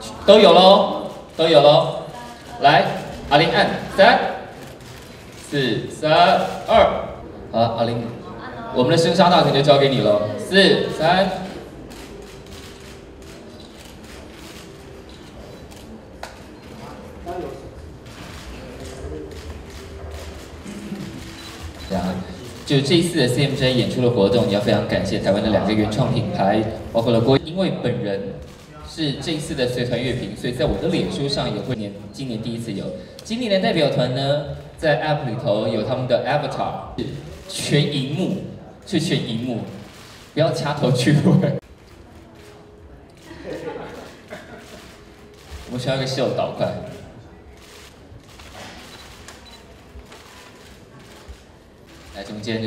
都有喽，都有喽。来，阿玲按3、4、3、2。好，阿玲，我们的生杀大权就交给你了。4、3。就这一次的 CMJ 演出的活动，也要非常感谢台湾的2个原创品牌，包括了因为本人是这一次的随团乐评，所以在我的脸书上也会今年第一次有。今年的代表团呢，在 App 里头有他们的 Avatar， 全荧幕，是全荧幕，不要掐头去尾。我们需要一个秀导快。来中间。